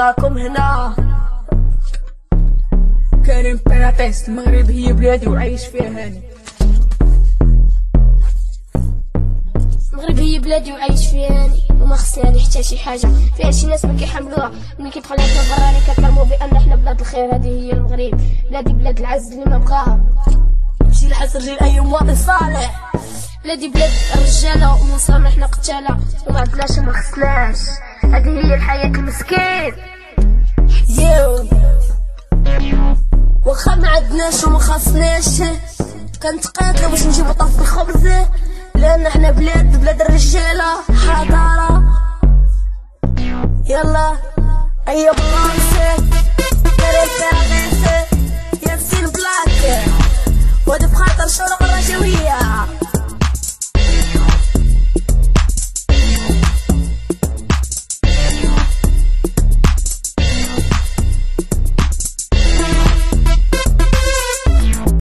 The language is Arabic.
راكم هنا. كريم بيراتيس، المغرب هي بلادي وعايش فيها هاني. المغرب هي بلادي وعايش فيها هاني، وما خصني حتى شي حاجه. فيها شي ناس ما كيحملوها ملي كيدخل عندنا البراني كنكلمو بان حنا بلاد الخير. هذه هي المغرب، بلادي بلاد العز اللي ما بغاها. نمشي لحس رجل اي مواطن صالح. بلادي بلاد الرجاله ومنصرنا حنا قتاله، وما عندناش وما خصناش. هذه هي الحياه المسكين. يو واخا ما عندناش وما خاصناش كنتقاتلو باش نجيبو طرف الخبز، لان حنا بلاد الرجاله حضاره. يلا ايا بلاصه كريم بيراتيس يا سين بلاصه.